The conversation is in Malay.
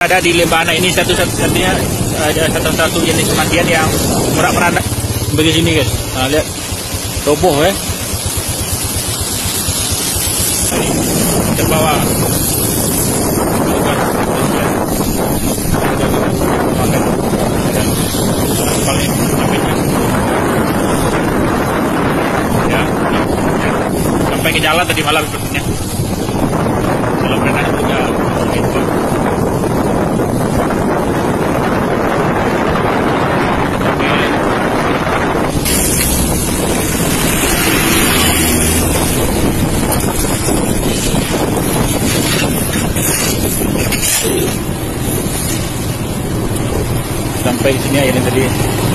Ada di Lembah Anak ini satu-satunya satu jenis kematian yang merak-merana begini guys. Nah, lihat roboh terbawa ya, sampai ke jalan tadi malam sepertinya. Dalam renang juga gitu. Sampai di sini airnya tadi.